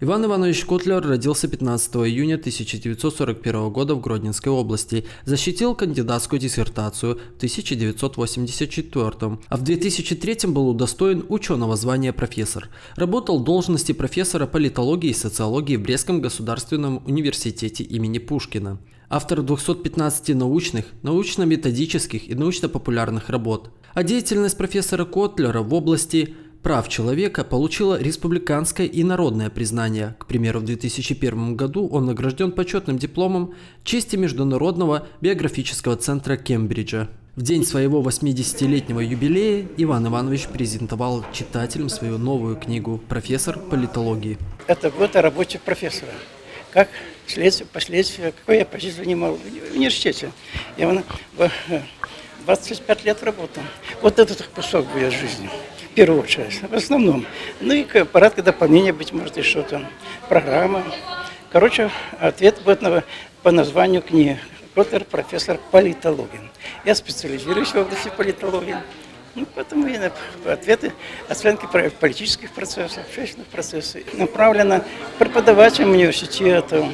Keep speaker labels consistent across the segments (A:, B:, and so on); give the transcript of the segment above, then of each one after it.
A: Иван Иванович Котлер родился 15 июня 1941 года в Гродненской области, защитил кандидатскую диссертацию в 1984, а в 2003 был удостоен ученого звания профессор. Работал в должности профессора политологии и социологии в Брестском государственном университете имени Пушкина. Автор 215 научных, научно-методических и научно-популярных работ. А деятельность профессора Котлера в области прав человека получила республиканское и народное признание. К примеру, в 2001 году он награжден почетным дипломом чести Международного биографического центра Кембриджа. В день своего 80-летнего юбилея Иван Иванович презентовал читателям свою новую книгу «Профессор политологии».
B: Это год о работе профессора. Как последствия, какой я позицию занимал в университете. Я 25 лет работал. Вот этот кусок будет жизни. В первую очередь, в основном. Ну и порядка дополнения, быть может, и что-то. Программа. Короче, ответ будет по названию книги. Котлер, профессор политологии. Я специализируюсь в области политологии. Ну, поэтому и ответы, оценки политических процессов, общественных процессов направлено преподавателям университета,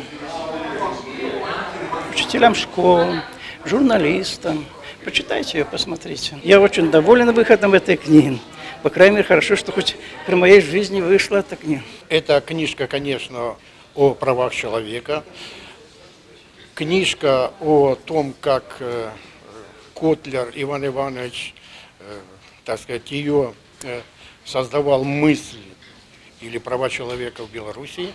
B: учителям школ, журналистам. Почитайте ее, посмотрите. Я очень доволен выходом этой книги. По крайней мере, хорошо, что хоть при моей жизни вышла эта книга.
C: Эта книжка, конечно, о правах человека. Книжка о том, как Котлер Иван Иванович, так сказать, ее создавал мысль или права человека в Белоруссии.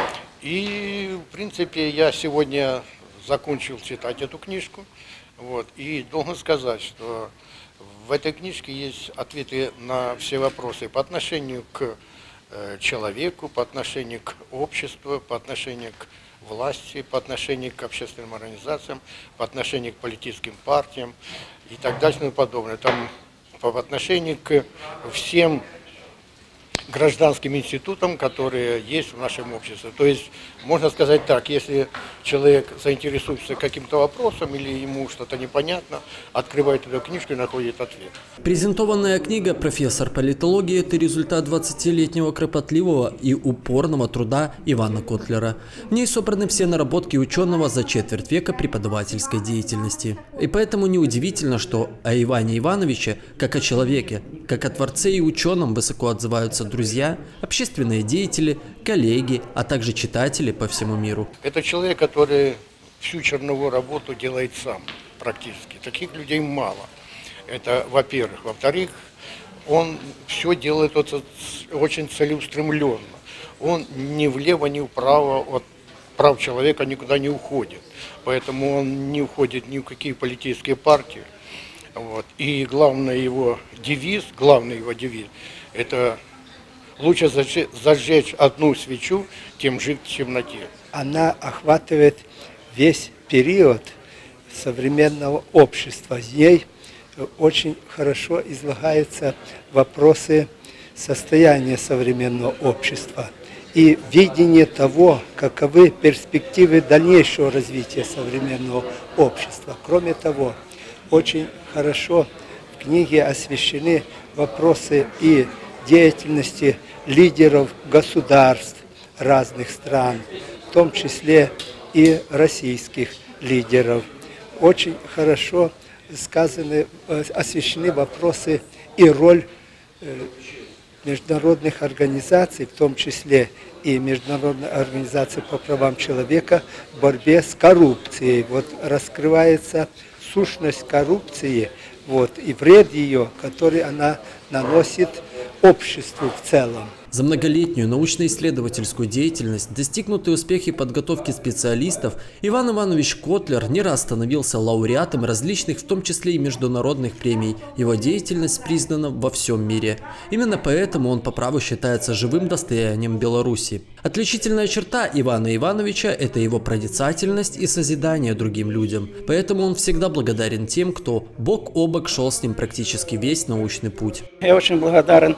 C: И, в принципе, я сегодня закончил читать эту книжку. Вот, и должен сказать, что в этой книжке есть ответы на все вопросы по отношению к человеку, по отношению к обществу, по отношению к власти, по отношению к общественным организациям, по отношению к политическим партиям и так далее и тому подобное. Там по отношению к всем гражданским институтам, которые есть в нашем обществе. То есть, можно сказать так, если человек заинтересуется каким-то вопросом или ему что-то непонятно, открывает эту книжку и находит ответ.
A: Презентованная книга «Профессор политологии» – это результат 20-летнего кропотливого и упорного труда Ивана Котлера. В ней собраны все наработки ученого за четверть века преподавательской деятельности. И поэтому неудивительно, что о Иване Ивановиче, как о человеке, как о творце и ученом высоко отзываются друзья, общественные деятели, коллеги, а также читатели по всему миру.
C: Это человек, который всю черновую работу делает сам практически. Таких людей мало. Это, во-первых. Во-вторых, он все делает очень целеустремленно. Он ни влево, ни вправо от прав человека никуда не уходит. Поэтому он не уходит ни в какие политические партии. Вот. И главный его девиз – это лучше зажечь одну свечу, чем жить в темноте.
D: Она охватывает весь период современного общества. В ней очень хорошо излагаются вопросы состояния современного общества и видение того, каковы перспективы дальнейшего развития современного общества. Кроме того, очень хорошо в книге освещены вопросы и деятельности лидеров государств разных стран, в том числе и российских лидеров. Очень хорошо освещены вопросы и роль международных организаций, в том числе и Международной организации по правам человека, в борьбе с коррупцией. Вот раскрывается сущность коррупции, и вред ее, который она наносит обществу в целом.
A: За многолетнюю научно-исследовательскую деятельность, достигнутые успехи подготовки специалистов, Иван Иванович Котлер не раз становился лауреатом различных, в том числе и международных премий. Его деятельность признана во всем мире. Именно поэтому он по праву считается живым достоянием Беларуси. Отличительная черта Ивана Ивановича – это его проницательность и созидание другим людям. Поэтому он всегда благодарен тем, кто бок о бок шел с ним практически весь научный путь.
B: Я очень благодарен.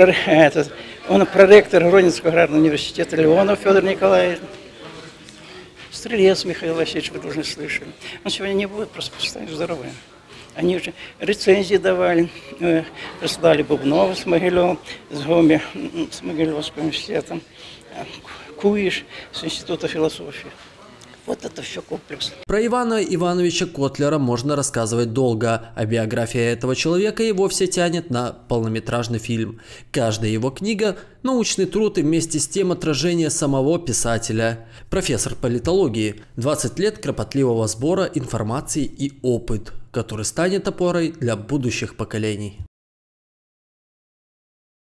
B: Он проректор Гродненского аграрного университета Леонов Федор Николаевич. Стрелец Михаил Васильевич, вы должны слышали. Он сегодня не будет, просто постоянно здоровый. Они уже рецензии давали, прислали Бубнова с Могилевым, с Могилевским университетом, Куиш с Института философии. Вот это все комплекс.
A: Про Ивана Ивановича Котлера можно рассказывать долго, а биография этого человека и вовсе тянет на полнометражный фильм. Каждая его книга – научный труд и вместе с тем отражение самого писателя. Профессор политологии, 20 лет кропотливого сбора информации и опыт, который станет опорой для будущих поколений.